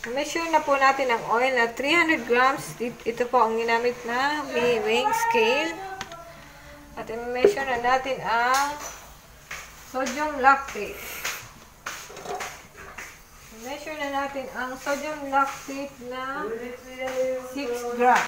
Measure na po natin ang oil na 300 grams. Ito po ang ginamit na weighing scale. At i-measure na natin ang sodium lactate. I-measure na natin ang sodium lactate na 6 grams.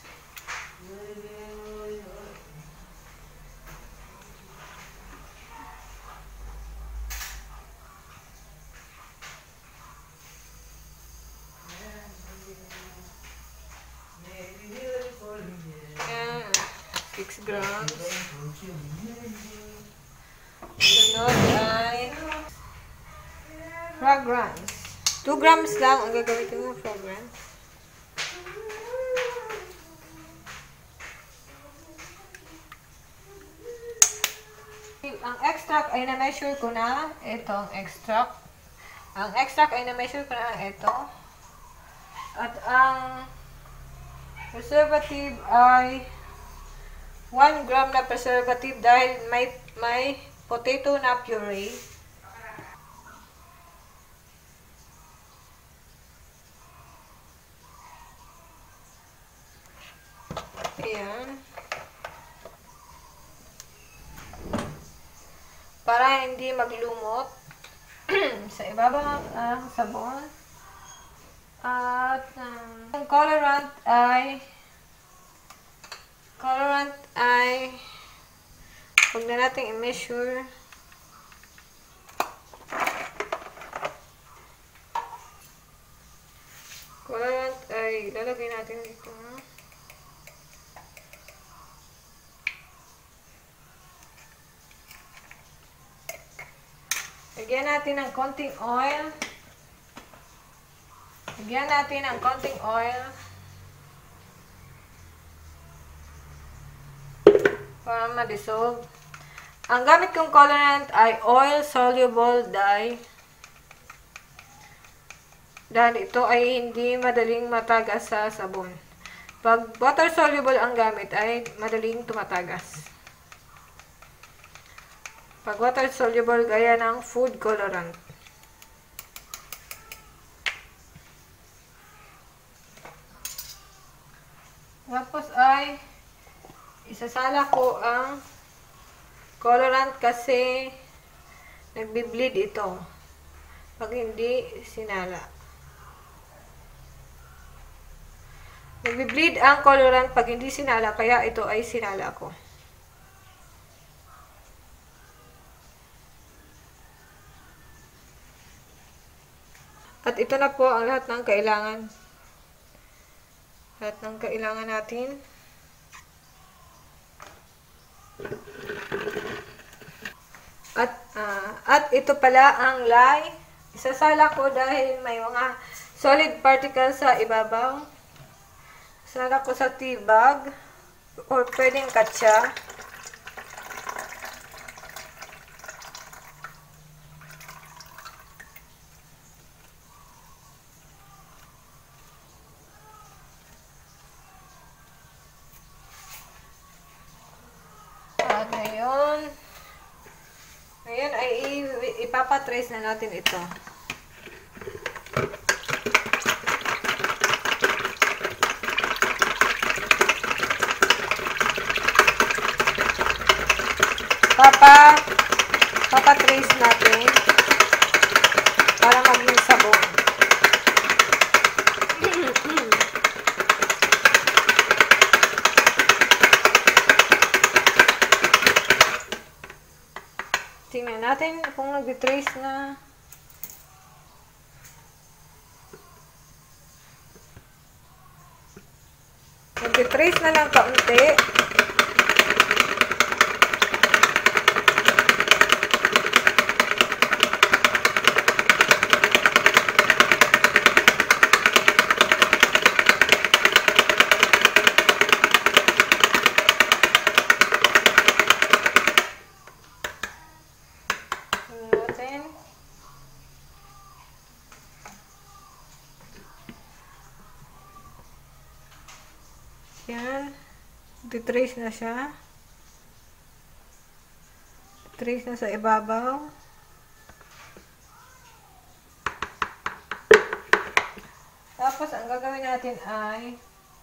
Ayan, 6 grams. Sunod ay fragrance. 2 grams lang ang gagamitin mo fragrance. Ang extract ay na-measure ko na. Itong extract. Ang extract ay na-measure ko na ito. At ang preservative ay 1 gram na preservative dahil may potato na puree. Ayan. Para hindi maglumot sa ibabaw ng sabon. At ang colorant ay huwag na natin i-measure. Colorant ay lalagay natin dito. Lagyan natin ng konting oil. Lagyan natin ng konting oil. Para ma-dissolve. Ang gamit kong colorant ay oil-soluble dye. Dahil ito ay hindi madaling matagas sa sabon. Pag water-soluble ang gamit ay madaling tumatagas. Pag water-soluble, gaya ng food colorant. Tapos ay isasala ko ang colorant kasi nagbi-bleed ito pag hindi sinala. Nagbi-bleed ang colorant pag hindi sinala, kaya ito ay sinala ko. At ito na po ang lahat ng kailangan. Lahat ng kailangan natin. At ito pala ang lye. Isasala ko dahil may mga solid particles sa ibabaw. Isasala ko sa tea bag or pwedeng katsa. At ngayon ay ipapatrace na natin ito. Papatrace natin para maging sabon. Tingnan natin kung nag-trace na. Nag-trace na lang kaunti. Yan. Trace na siya. Trace na sa ibabaw. Tapos, ang gagawin natin ay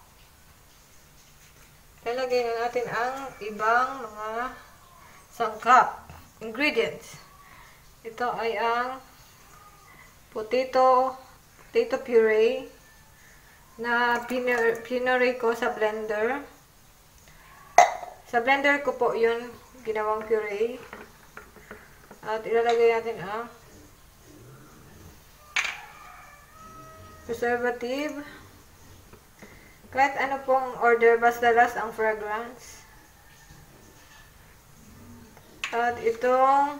lalagay na natin ang ibang mga sangkap, ingredients. Ito ay ang potato puree na pinuree ko sa blender. Sa blender ko po yun ginawang puree. At ilalagay natin ang preservative. Kahit ano pong order, basta last ang fragrance. At itong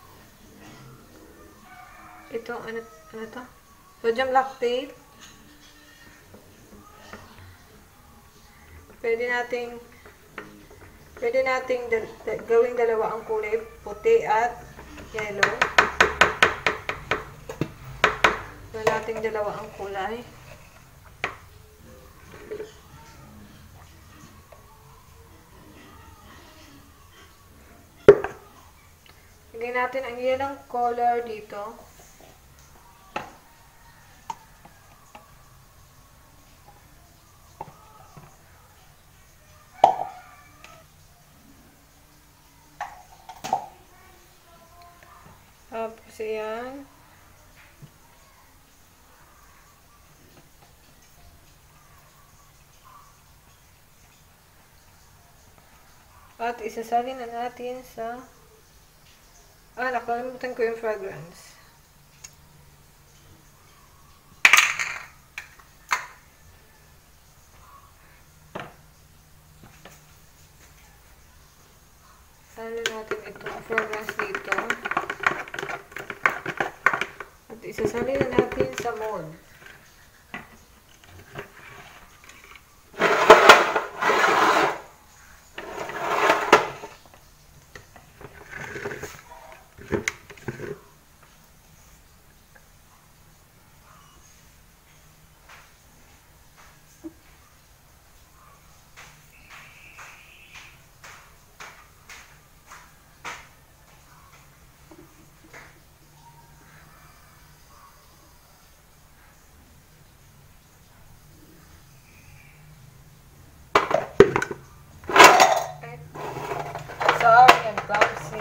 ano to? Sodium lactate. Pwede nating gawing dalawa ang kulay, puti at yellow. Pwede nating dalawa ang kulay. Lagyan natin ang yellow color dito. Tapos yan. At isasalin na natin sa nakalimutan ko yung fragrance. Salin natin itong fragrance dito. At isasalin na natin sa mold. Sorry, I'm clumsy.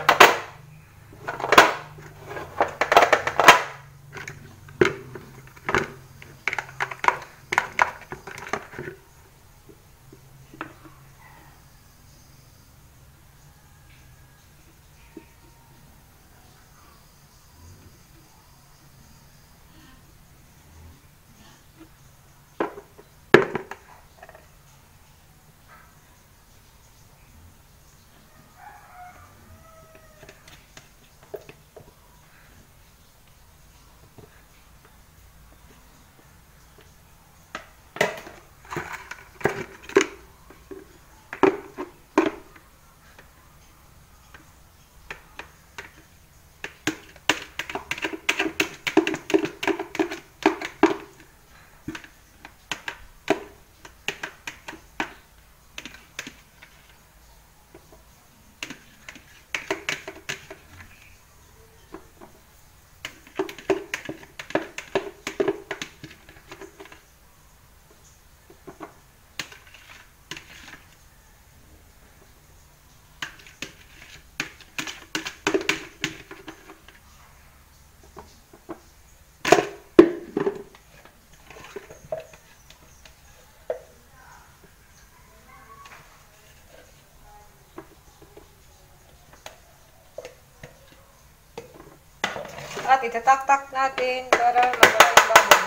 At itatak-tak natin para magawin yung bubbles.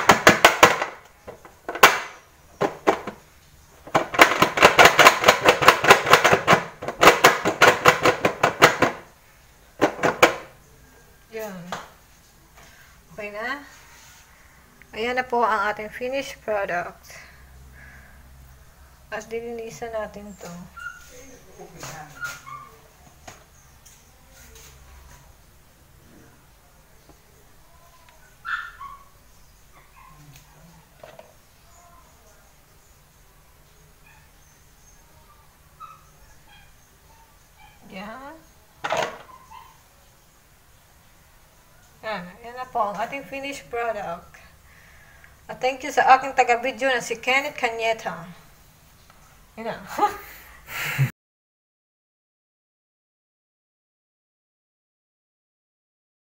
Yan. Okay na. Ayan na po ang ating finished product. At dilinisan natin to. Yan. Yan na po ang ating finished product. At thank you sa aking taga-video na si Kenneth Canyeta. Yun na.